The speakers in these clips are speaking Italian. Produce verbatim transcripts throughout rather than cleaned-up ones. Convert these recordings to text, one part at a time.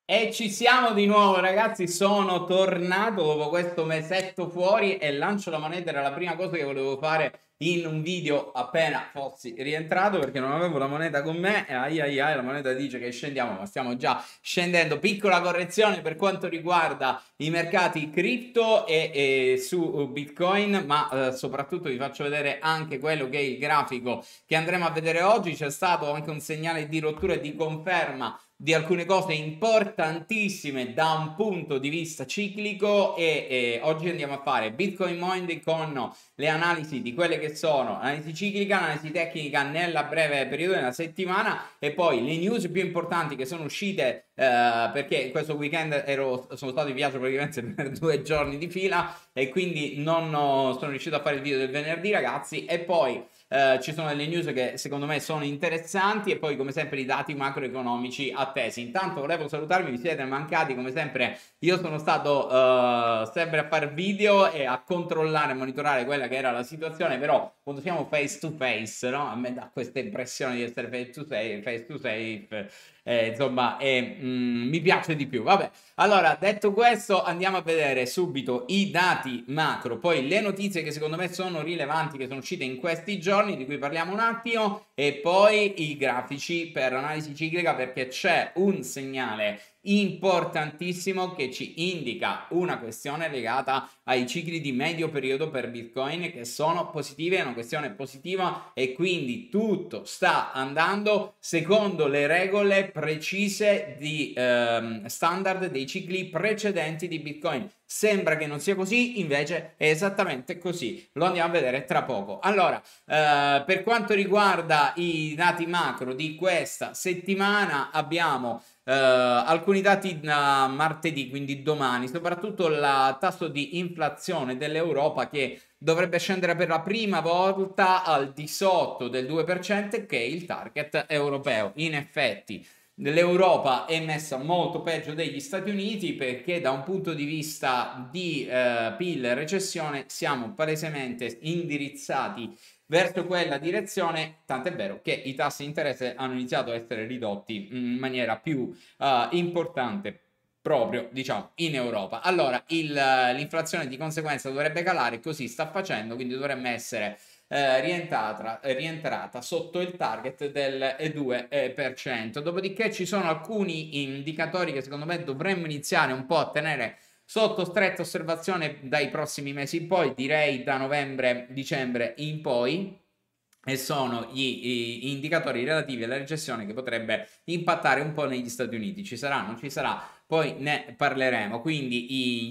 E ci siamo di nuovo, ragazzi. Sono tornato dopo questo mesetto fuori e lancio la moneta. Era la prima cosa che volevo fare in un video appena fossi rientrato, perché non avevo la moneta con me e ai ai ai la moneta dice che scendiamo, ma stiamo già scendendo. Piccola correzione per quanto riguarda i mercati cripto e, e su Bitcoin, ma eh, soprattutto vi faccio vedere anche quello che è il grafico che andremo a vedere oggi. C'è stato anche un segnale di rottura e di conferma di alcune cose importantissime da un punto di vista ciclico e, e oggi andiamo a fare Bitcoin Monday con le analisi di quelle che sono analisi ciclica, analisi tecnica nella breve periodo della settimana e poi le news più importanti che sono uscite eh, perché questo weekend ero, sono stato in viaggio praticamente per due giorni di fila e quindi non ho, sono riuscito a fare il video del venerdì, ragazzi, e poi Uh, ci sono delle news che secondo me sono interessanti e poi come sempre i dati macroeconomici attesi. Intanto volevo salutarvi, vi siete mancati come sempre. Io sono stato uh, sempre a fare video e a controllare e monitorare quella che era la situazione, però quando siamo face to face, no? A me dà questa impressione di essere face to face, face to face eh, insomma, e, mm, mi piace di più. Vabbè, allora, detto questo, andiamo a vedere subito i dati macro, poi le notizie che secondo me sono rilevanti, che sono uscite in questi giorni, di cui parliamo un attimo, e poi i grafici per analisi ciclica, perché c'è un segnale importantissimo che ci indica una questione legata ai cicli di medio periodo per Bitcoin che sono positivi, è una questione positiva e quindi tutto sta andando secondo le regole precise di ehm, standard dei cicli precedenti di Bitcoin. Sembra che non sia così, invece è esattamente così. Lo andiamo a vedere tra poco. Allora, eh, per quanto riguarda i dati macro di questa settimana, abbiamo Uh, alcuni dati da martedì, quindi domani, soprattutto il tasso di inflazione dell'Europa che dovrebbe scendere per la prima volta al di sotto del due per cento, che è il target europeo. In effetti l'Europa è messa molto peggio degli Stati Uniti perché da un punto di vista di uh, P I L e recessione siamo palesemente indirizzati verso quella direzione, tant'è vero che i tassi di interesse hanno iniziato a essere ridotti in maniera più uh, importante proprio, diciamo, in Europa. Allora, l'inflazione di conseguenza dovrebbe calare, così sta facendo, quindi dovremmo essere eh, rientrata, rientrata sotto il target del due per cento. Dopodiché ci sono alcuni indicatori che secondo me dovremmo iniziare un po' a tenere sotto stretta osservazione dai prossimi mesi in poi, direi da novembre-dicembre in poi, e sono gli, gli indicatori relativi alla recessione che potrebbe impattare un po' negli Stati Uniti. Ci sarà, non ci sarà? Poi ne parleremo. Quindi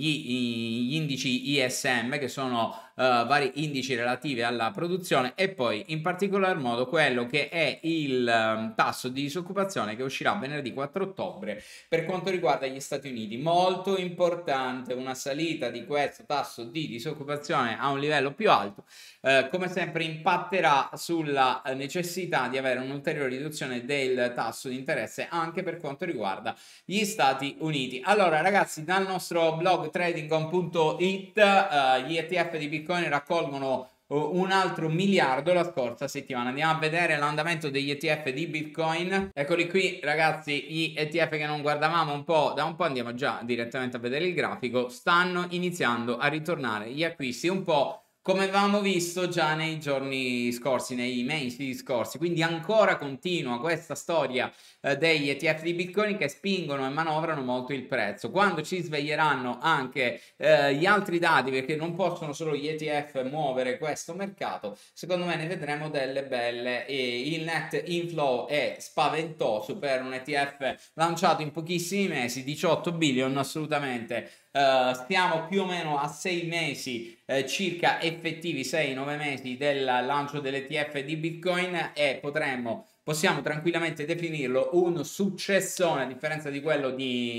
gli, gli indici I S M, che sono uh, vari indici relativi alla produzione, e poi in particolar modo quello che è il um, tasso di disoccupazione che uscirà venerdì quattro ottobre per quanto riguarda gli Stati Uniti. Molto importante una salita di questo tasso di disoccupazione a un livello più alto, uh, come sempre impatterà sulla necessità di avere un'ulteriore riduzione del tasso di interesse anche per quanto riguarda gli Stati Uniti. Allora, ragazzi, dal nostro blog trading punto it uh, gli E T F di Bitcoin raccolgono uh, un altro miliardo la scorsa settimana. Andiamo a vedere l'andamento degli E T F di Bitcoin. Eccoli qui, ragazzi, gli E T F che non guardavamo un po' da un po', andiamo già direttamente a vedere il grafico. Stanno iniziando a ritornare gli acquisti un po' come avevamo visto già nei giorni scorsi, nei mesi scorsi. Quindi ancora continua questa storia eh, degli E T F di Bitcoin che spingono e manovrano molto il prezzo. Quando ci sveglieranno anche eh, gli altri dati, perché non possono solo gli E T F muovere questo mercato, secondo me ne vedremo delle belle. E il net inflow è spaventoso per un E T F lanciato in pochissimi mesi, diciotto billion, assolutamente. Uh, stiamo più o meno a sei mesi eh, circa effettivi, sei nove mesi del lancio dell'E T F di Bitcoin e potremmo possiamo tranquillamente definirlo un successone, a differenza di quello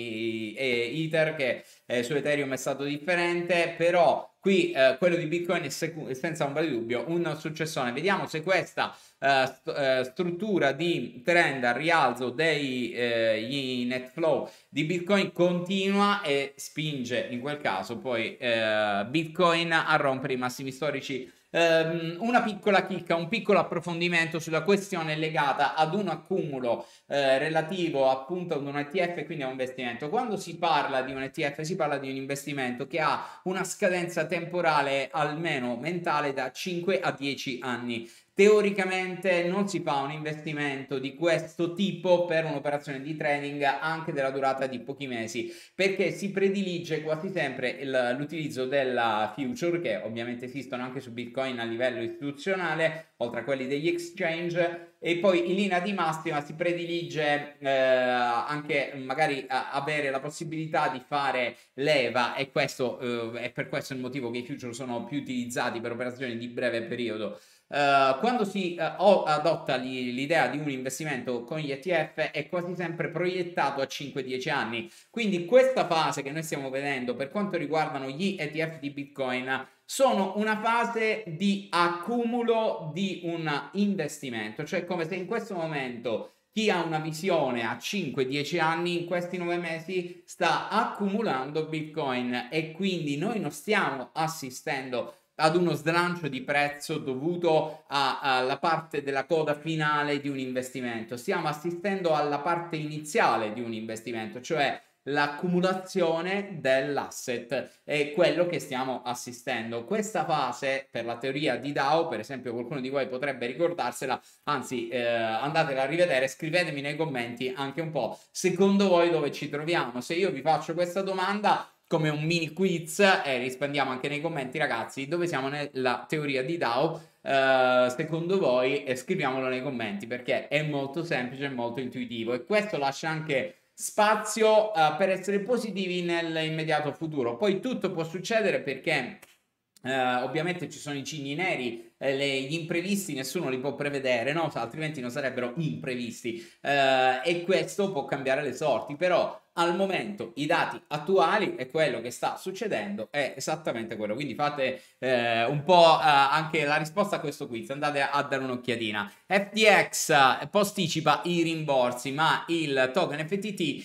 di eh, Ether, che eh, su Ethereum è stato differente, però qui eh, quello di Bitcoin è senza ombra di dubbio un successone. Vediamo se questa eh, st eh, struttura di trend al rialzo dei eh, net flow di Bitcoin continua e spinge in quel caso poi eh, Bitcoin a rompere i massimi storici Um, una piccola chicca, un piccolo approfondimento sulla questione legata ad un accumulo eh, relativo appunto ad un E T F, quindi a un investimento. Quando si parla di un E T F si parla di un investimento che ha una scadenza temporale almeno mentale da cinque a dieci anni. Teoricamente non si fa un investimento di questo tipo per un'operazione di trading anche della durata di pochi mesi, perché si predilige quasi sempre l'utilizzo della future, che ovviamente esistono anche su Bitcoin a livello istituzionale, oltre a quelli degli exchange, e poi in linea di massima si predilige eh, anche magari avere la possibilità di fare leva, e questo eh, è per questo il motivo che i future sono più utilizzati per operazioni di breve periodo. Uh, quando si uh, adotta l'idea di un investimento con gli E T F è quasi sempre proiettato a cinque dieci anni, quindi questa fase che noi stiamo vedendo per quanto riguardano gli E T F di Bitcoin sono una fase di accumulo di un investimento, cioè come se in questo momento chi ha una visione a cinque dieci anni in questi nove mesi sta accumulando Bitcoin, e quindi noi non stiamo assistendo ad uno slancio di prezzo dovuto alla parte della coda finale di un investimento. Stiamo assistendo alla parte iniziale di un investimento, cioè l'accumulazione dell'asset, è quello che stiamo assistendo. Questa fase, per la teoria di DAO, per esempio qualcuno di voi potrebbe ricordarsela, anzi eh, andatela a rivedere, scrivetemi nei commenti anche un po' secondo voi dove ci troviamo. Se io vi faccio questa domanda come un mini quiz e rispondiamo anche nei commenti, ragazzi, dove siamo nella teoria di DAO uh, secondo voi, e scriviamolo nei commenti, perché è molto semplice e molto intuitivo, e questo lascia anche spazio uh, per essere positivi nell'immediato futuro. Poi tutto può succedere perché Uh, ovviamente ci sono i cigni neri, eh, le, gli imprevisti nessuno li può prevedere, no? Altrimenti non sarebbero imprevisti, uh, e questo può cambiare le sorti, però al momento i dati attuali e quello che sta succedendo è esattamente quello, quindi fate eh, un po' eh, anche la risposta a questo quiz, andate a, a dare un'occhiatina. F T X eh, posticipa i rimborsi, ma il token F T T eh,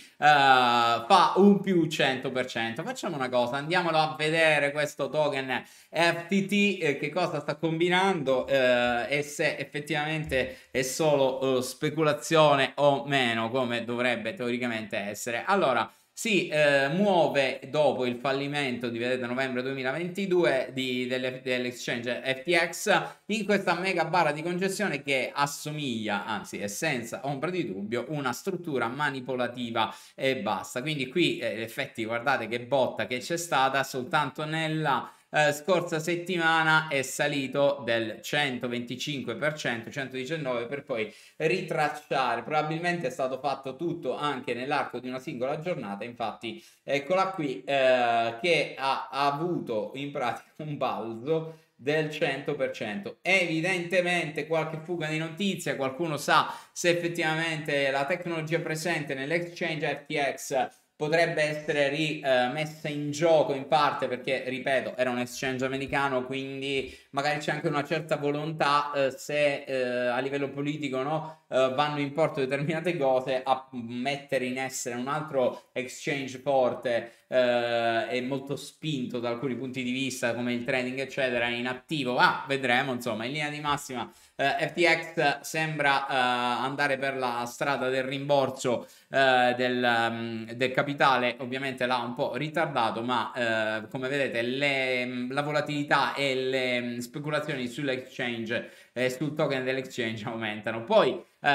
fa un più cento per cento. Facciamo una cosa, andiamolo a vedere questo token F T T eh, che cosa sta combinando eh, e se effettivamente è solo eh, speculazione o meno, come dovrebbe teoricamente essere. Allora, si eh, muove dopo il fallimento di, vedete, novembre duemilaventidue di, dell'exchange F T X in questa mega barra di concessione che assomiglia, anzi è senza ombra di dubbio, una struttura manipolativa e basta. Quindi qui eh, in effetti guardate che botta che c'è stata soltanto nella Eh, scorsa settimana, è salito del centoventicinque per cento, centodiciannove, per poi ritracciare. Probabilmente è stato fatto tutto anche nell'arco di una singola giornata, infatti eccola qui eh, che ha, ha avuto in pratica un balzo del cento per cento. Evidentemente qualche fuga di notizia, qualcuno sa se effettivamente la tecnologia presente nell'exchange F T X potrebbe essere rimessa in gioco in parte perché, ripeto, era un exchange americano, quindi magari c'è anche una certa volontà eh, se eh, a livello politico, no, eh, vanno in porto determinate cose, a mettere in essere un altro exchange forte eh, e molto spinto da alcuni punti di vista come il trading eccetera in attivo. Ah, vedremo, insomma, in linea di massima Uh, F T X sembra uh, andare per la strada del rimborso uh, del, um, del capitale, ovviamente l'ha un po' ritardato, ma uh, come vedete le, la volatilità e le speculazioni sull'exchange e sul token dell'exchange aumentano. Poi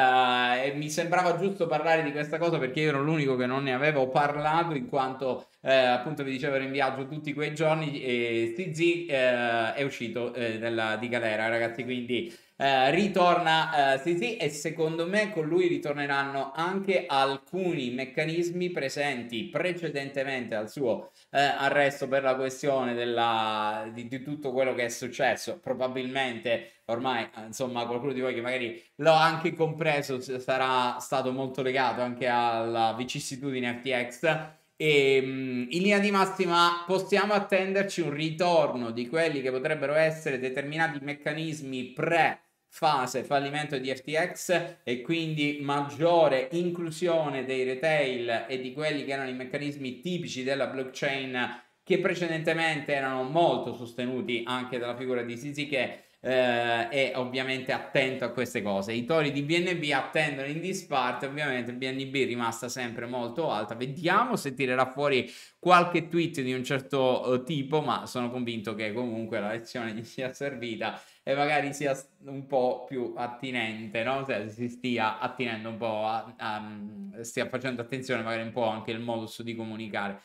uh, mi sembrava giusto parlare di questa cosa perché io ero l'unico che non ne avevo parlato, in quanto eh, appunto vi dicevo ero in viaggio tutti quei giorni e C Z eh, è uscito eh, della, di galera, ragazzi, quindi eh, ritorna eh, C Z e secondo me con lui ritorneranno anche alcuni meccanismi presenti precedentemente al suo eh, arresto per la questione della, di, di tutto quello che è successo. Probabilmente ormai insomma qualcuno di voi che magari l'ho anche compreso sarà stato molto legato anche alla vicissitudine F T X. E in linea di massima possiamo attenderci un ritorno di quelli che potrebbero essere determinati meccanismi pre fase fallimento di F T X e quindi maggiore inclusione dei retail e di quelli che erano i meccanismi tipici della blockchain che precedentemente erano molto sostenuti anche dalla figura di Sisi, eh, è ovviamente attento a queste cose. I tori di B N B attendono in disparte, ovviamente B N B è rimasta sempre molto alta. Vediamo se tirerà fuori qualche tweet di un certo uh, tipo, ma sono convinto che comunque la lezione gli sia servita e magari sia un po' più attinente, no? Cioè, si stia attinendo un po' a, a, stia facendo attenzione magari un po' anche il modus di comunicare.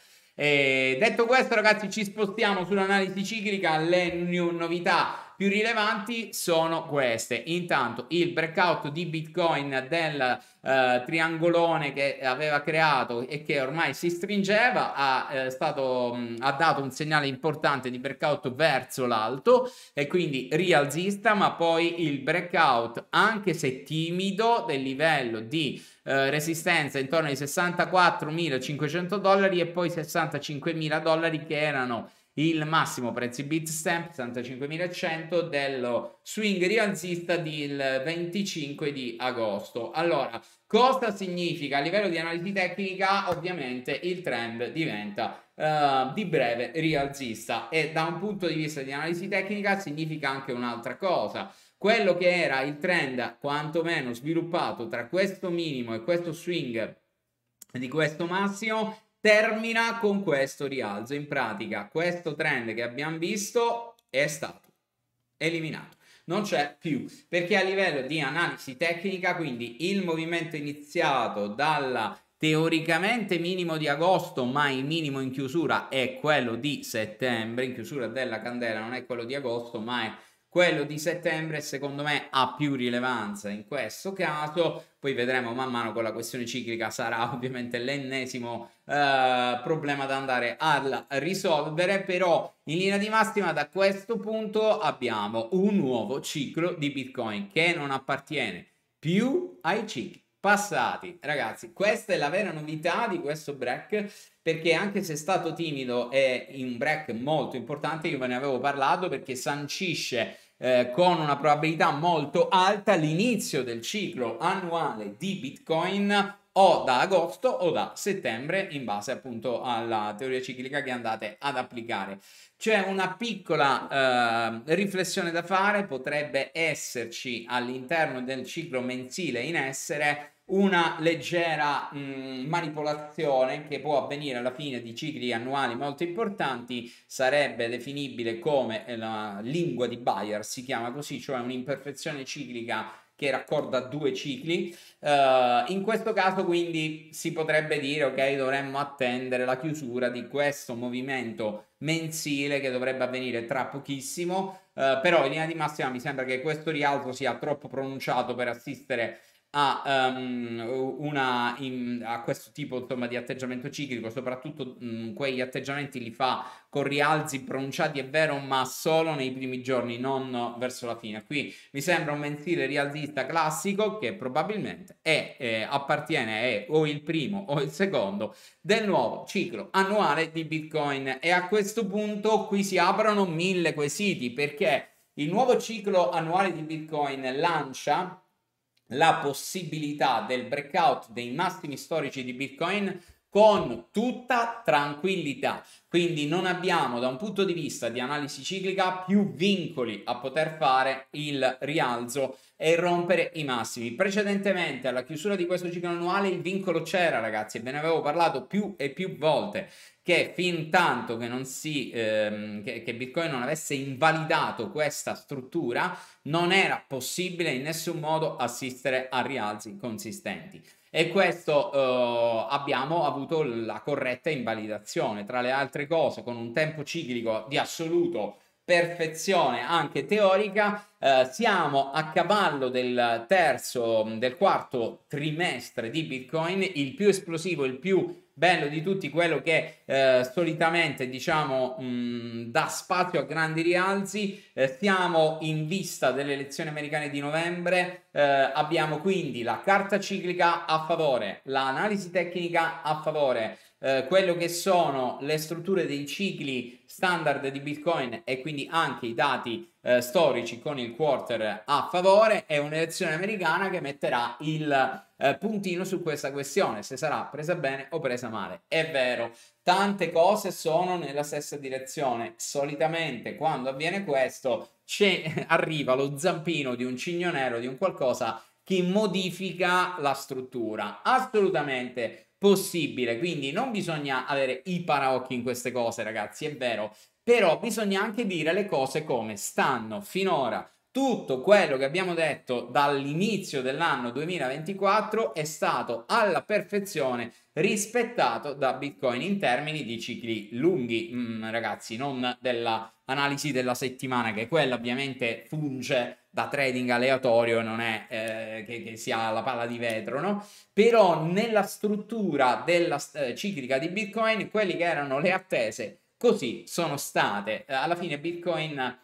E detto questo, ragazzi, ci spostiamo sull'analisi ciclica. Le novità più rilevanti sono queste. Intanto il breakout di Bitcoin del eh, triangolone che aveva creato e che ormai si stringeva ha, eh, stato, mh, ha dato un segnale importante di breakout verso l'alto e quindi rialzista, ma poi il breakout, anche se timido, del livello di eh, resistenza intorno ai sessantaquattromilacinquecento dollari e poi sessantacinquemila dollari, che erano il massimo prezzi Bitstamp, sessantacinquemilacento, dello swing rialzista del venticinque di agosto. Allora, cosa significa a livello di analisi tecnica? Ovviamente il trend diventa uh, di breve rialzista, e da un punto di vista di analisi tecnica significa anche un'altra cosa. Quello che era il trend quantomeno sviluppato tra questo minimo e questo swing di questo massimo termina con questo rialzo. In pratica questo trend che abbiamo visto è stato eliminato, non c'è più, perché a livello di analisi tecnica, quindi il movimento iniziato dalla teoricamente minimo di agosto, ma il minimo in chiusura è quello di settembre, in chiusura della candela non è quello di agosto ma è quello di settembre, secondo me ha più rilevanza in questo caso. Poi vedremo man mano con la questione ciclica, sarà ovviamente l'ennesimo eh, problema da andare a risolvere, però in linea di massima da questo punto abbiamo un nuovo ciclo di Bitcoin che non appartiene più ai cicli passati. Ragazzi, questa è la vera novità di questo break, perché anche se è stato timido è un break molto importante. Io ve ne avevo parlato perché sancisce Eh, con una probabilità molto alta l'inizio del ciclo annuale di Bitcoin o da agosto o da settembre, in base appunto alla teoria ciclica che andate ad applicare. C'è una piccola eh, riflessione da fare: potrebbe esserci all'interno del ciclo mensile in essere una leggera mh, manipolazione che può avvenire alla fine di cicli annuali molto importanti. Sarebbe definibile come la lingua di Bayer, si chiama così, cioè un'imperfezione ciclica che raccorda due cicli. Uh, in questo caso quindi si potrebbe dire ok, dovremmo attendere la chiusura di questo movimento mensile che dovrebbe avvenire tra pochissimo, uh, però in linea di massima mi sembra che questo rialzo sia troppo pronunciato per assistere a, um, una, in, a questo tipo insomma di atteggiamento ciclico. Soprattutto um, quegli atteggiamenti li fa con rialzi pronunciati, è vero, ma solo nei primi giorni, non verso la fine. Qui mi sembra un mensile rialzista classico che probabilmente è, eh, appartiene è o il primo o il secondo del nuovo ciclo annuale di Bitcoin. E a questo punto qui si aprono mille quesiti, perché il nuovo ciclo annuale di Bitcoin lancia la possibilità del breakout dei massimi storici di Bitcoin con tutta tranquillità. Quindi non abbiamo, da un punto di vista di analisi ciclica, più vincoli a poter fare il rialzo e rompere i massimi. Precedentemente alla chiusura di questo ciclo annuale il vincolo c'era, ragazzi, e ve ne avevo parlato più e più volte, che fin tanto che non si ehm, che, che Bitcoin non avesse invalidato questa struttura non era possibile in nessun modo assistere a rialzi consistenti. E questo eh, abbiamo avuto la corretta invalidazione, tra le altre cose, con un tempo ciclico di assoluto perfezione anche teorica. Eh, siamo a cavallo del terzo, del quarto trimestre di Bitcoin, il più esplosivo, il più bello di tutti, quello che eh, solitamente diciamo mh, dà spazio a grandi rialzi. Eh, siamo in vista delle elezioni americane di novembre, eh, abbiamo quindi la carta ciclica a favore, l'analisi tecnica a favore, eh, quello che sono le strutture dei cicli standard di Bitcoin e quindi anche i dati eh, storici con il quarter a favore e un'elezione americana che metterà il eh, puntino su questa questione, se sarà presa bene o presa male. È vero, tante cose sono nella stessa direzione. Solitamente quando avviene questo arriva lo zampino di un cigno nero, di un qualcosa che modifica la struttura. Assolutamente possibile, quindi non bisogna avere i paraocchi in queste cose, ragazzi, è vero, però bisogna anche dire le cose come stanno finora. Tutto quello che abbiamo detto dall'inizio dell'anno duemilaventiquattro è stato alla perfezione rispettato da Bitcoin in termini di cicli lunghi, mm, ragazzi, non dell'analisi della settimana, che quella ovviamente funge da trading aleatorio, non è eh, che, che sia la palla di vetro, no? Però nella struttura della eh, ciclica di Bitcoin, quelli che erano le attese, così sono state. Eh, alla fine Bitcoin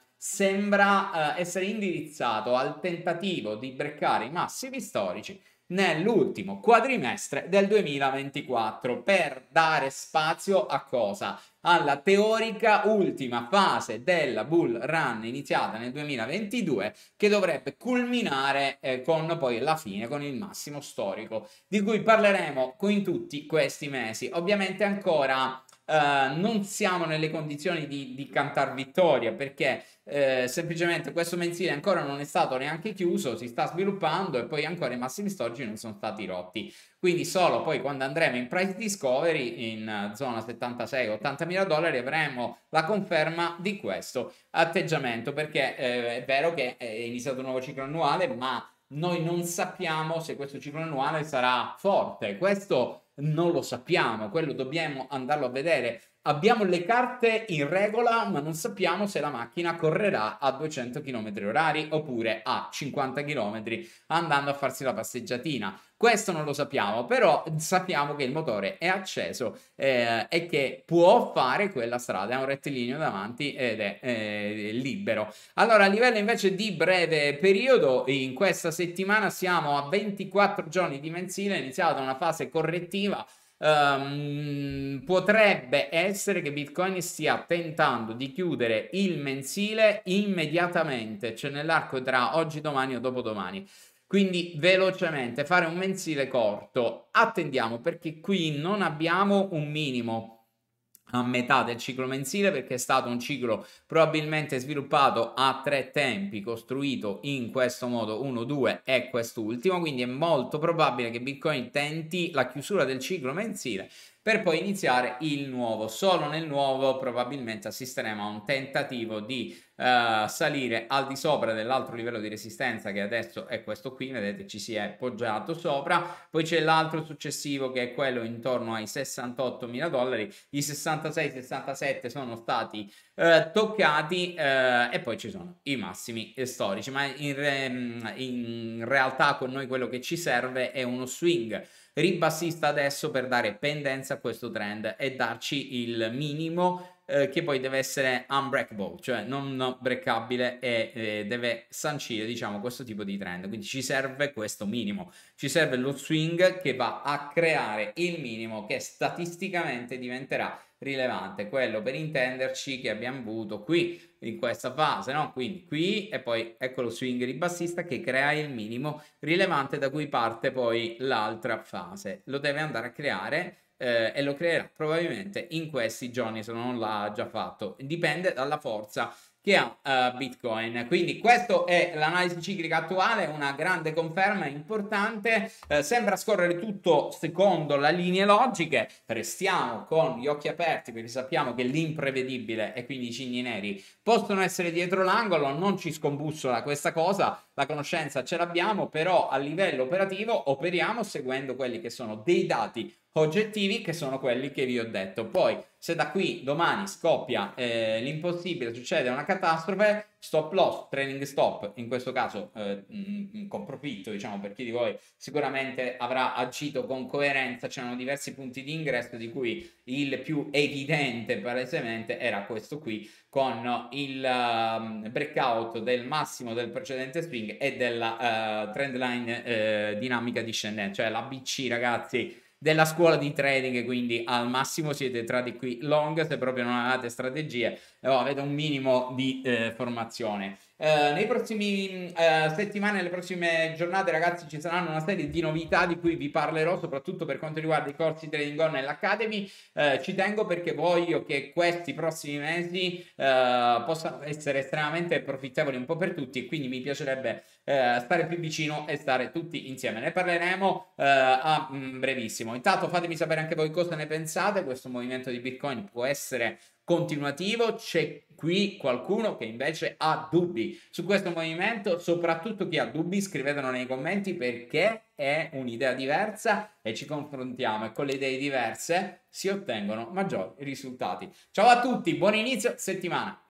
sembra eh, essere indirizzato al tentativo di breccare i massimi storici nell'ultimo quadrimestre del duemilaventiquattro per dare spazio a cosa? Alla teorica ultima fase della bull run iniziata nel duemilaventidue, che dovrebbe culminare eh, con poi la fine, con il massimo storico, di cui parleremo in tutti questi mesi. Ovviamente ancora Uh, non siamo nelle condizioni di, di cantar vittoria, perché eh, semplicemente questo mensile ancora non è stato neanche chiuso, si sta sviluppando e poi ancora i massimi storici non sono stati rotti, quindi solo poi quando andremo in price discovery in uh, zona settantasei ottanta mila dollari avremo la conferma di questo atteggiamento, perché eh, è vero che è iniziato un nuovo ciclo annuale, ma noi non sappiamo se questo ciclo annuale sarà forte. Questo non lo sappiamo, quello dobbiamo andarlo a vedere. Abbiamo le carte in regola, ma non sappiamo se la macchina correrà a duecento chilometri orari oppure a cinquanta chilometri andando a farsi la passeggiatina. Questo non lo sappiamo, però sappiamo che il motore è acceso eh, e che può fare quella strada, è un rettilineo davanti ed è eh, libero. Allora, a livello invece di breve periodo, in questa settimana siamo a ventiquattro giorni di mensile, è iniziata una fase correttiva. Um, potrebbe essere che Bitcoin stia tentando di chiudere il mensile immediatamente, cioè nell'arco tra oggi, domani o dopodomani. Quindi velocemente fare un mensile corto. Attendiamo, perché qui non abbiamo un minimo a metà del ciclo mensile, perché è stato un ciclo probabilmente sviluppato a tre tempi, costruito in questo modo uno, due e quest'ultimo, quindi è molto probabile che Bitcoin tenti la chiusura del ciclo mensile per poi iniziare il nuovo. Solo nel nuovo probabilmente assisteremo a un tentativo di uh, salire al di sopra dell'altro livello di resistenza, che adesso è questo qui, vedete ci si è poggiato sopra. Poi c'è l'altro successivo che è quello intorno ai sessantottomila dollari, i sessantasei sessantasette sono stati uh, toccati uh, e poi ci sono i massimi storici, ma in, re in realtà con noi quello che ci serve è uno swing ribassista adesso per dare pendenza a questo trend e darci il minimo eh, che poi deve essere unbreakable, cioè non breakabile, e eh, deve sancire, diciamo, questo tipo di trend. Quindi ci serve questo minimo, ci serve lo swing che va a creare il minimo che statisticamente diventerà rilevante, quello per intenderci che abbiamo avuto qui in questa fase, no? Quindi qui e poi ecco lo swing ribassista che crea il minimo rilevante da cui parte poi l'altra fase. Lo deve andare a creare eh, e lo creerà probabilmente in questi giorni, se non l'ha già fatto. Dipende dalla forza che ha uh, Bitcoin. Quindi questa è l'analisi ciclica attuale, una grande conferma importante. Eh, sembra scorrere tutto secondo le linee logiche. Restiamo con gli occhi aperti, perché sappiamo che l'imprevedibile e quindi i cigni neri possono essere dietro l'angolo. Non ci scombussola questa cosa, la conoscenza ce l'abbiamo, però a livello operativo operiamo seguendo quelli che sono dei dati oggettivi, che sono quelli che vi ho detto. Poi se da qui domani scoppia eh, l'impossibile, succede una catastrofe, stop loss, trailing stop, in questo caso eh, mh, con profitto, diciamo, per chi di voi sicuramente avrà agito con coerenza. C'erano diversi punti di ingresso, di cui il più evidente palesemente era questo qui, con il uh, breakout del massimo del precedente swing e della uh, trend line uh, dinamica discendente, cioè la B C, ragazzi, della scuola di trading. Quindi al massimo siete entrati qui long se proprio non avete strategie o avete un minimo di eh, formazione. Eh, nei prossimi eh, settimane, nelle prossime giornate, ragazzi, ci saranno una serie di novità di cui vi parlerò, soprattutto per quanto riguarda i corsi Trading On nell'Academy. Eh, ci tengo perché voglio che questi prossimi mesi eh, possano essere estremamente profittevoli un po' per tutti, e quindi mi piacerebbe eh, stare più vicino e stare tutti insieme. Ne parleremo eh, a mh, brevissimo. Intanto fatemi sapere anche voi cosa ne pensate. Questo movimento di Bitcoin può essere continuativo? C'è qui qualcuno che invece ha dubbi su questo movimento? Soprattutto chi ha dubbi, scrivetelo nei commenti, perché è un'idea diversa e ci confrontiamo, e con le idee diverse si ottengono maggiori risultati. Ciao a tutti, buon inizio settimana!